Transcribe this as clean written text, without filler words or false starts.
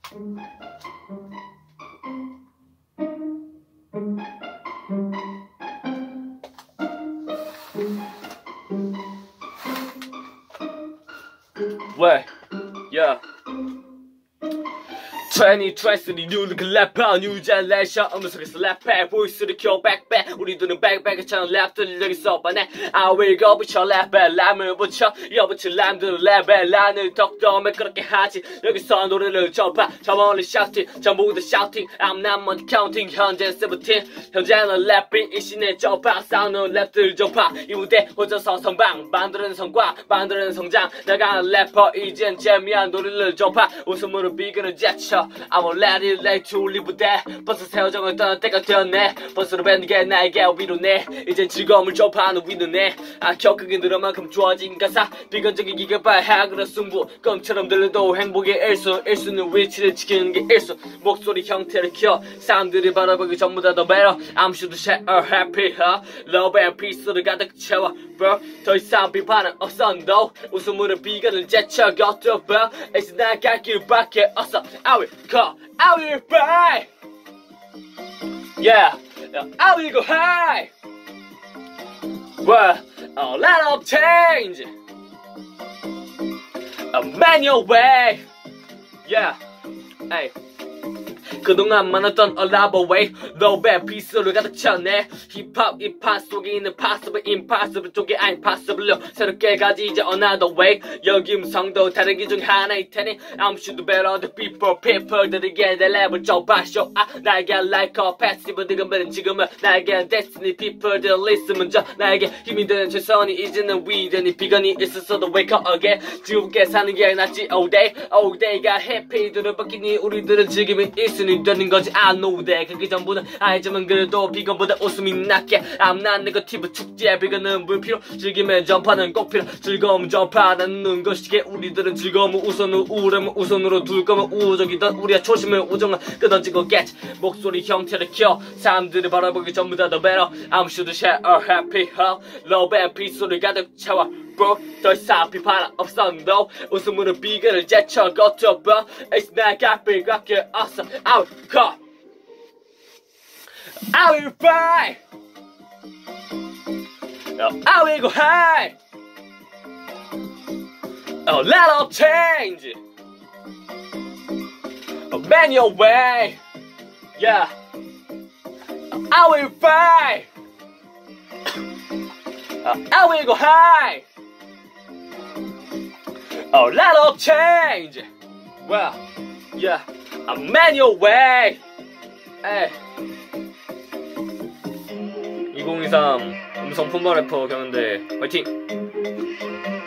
왜? 야 2020 뉴 래퍼 뉴 젤레이션 음성에서 랩해 보이스를 켜 백백 우리들은 백백처럼 랩 들리겠어 뻔해 I will go 붙여 랩에 람을 붙여 여붙여 람들 랩에 란을 덕더 매끄럽게 하지 여기서 노래를 접하 저 멀리 샤우팅 전부 다 샤우팅 I'm not money counting 현재 17 현재는 랩이 이 시내 접하 싸우는 랩들 접하 이 무대 혼자서 선방 만드는 성과 만드는 성장 나가는 래퍼 이젠 재미한 노래를 접하 웃음으로 비그는 제쳐 I'm ready to live there 벌써 세워정을 떠날 때가 되었네 벌써로 밴드 게 나에게 위로네 이젠 즐거움을 접하는 위로네 겪게 늘은 만큼 좋아진 가사 비관적인 기계발 그런 승부 껌처럼 들려도 행복의 일수는 위치를 지키는 게 일수 목소리 형태를 키워 사람들이 바라보기 전부 다 더 better I'm sure to share a happy love and peace를 가득 채워 bro 더 이상 비판은 없어 no 웃음으로 비관을 제쳐 곁도 bro 이제 나갈 길밖에 없어 I will go I will buy yeah I will go high well a lot of change a manual way yeah hey 그동안 많았던 a lot of way no bad piece를 가득 찼네 힙합 이 팟 속에 있는 possible impossible 쪽에 I'm possible요 새롭게 가지 이제 another way 여기 음성도 다른 기 중 하나일 테니 I'm sure better the people들에게 내 랩을 좁아쇼 나에게 like a passive 지금은 나에게 destiny people들 listen 먼저 나에게 힘이 되는 최선이 이제는 위대니 비건이 있었어도 wake up again 즐겁게 사는 게 낫지 all day가 해피들을 바뀌니 우리들은 즐김이 있으니 되는 거지 I know that 그게 전부는 알지만 그래도 비건보다 웃음이 낫게 I'm not negative 축제 비건은 불필요 즐김에 전파는 꼭 필요 즐거움 전파하는 것이기에 우리들은 즐거움을 우선으로 우울함을 우선으로 둘 거면 우호적이던 우리의 초심을 우정을 끊어지고 get 목소리 형태를 키워 사람들이 바라보기 전부 다 더 better I'm sure to share a happy heart love and peace 소리 가득 채워 bro 더 이상 비판 없어 no 웃음으로 비건을 제쳐 겉어 bro It's not got 밖에 없어 I will go I will buy I will go high a lot of change a manual way yeah I will buy I will go high a lot of change well yeah a manual way 2023 음성품바 래퍼 경연대회 화이팅!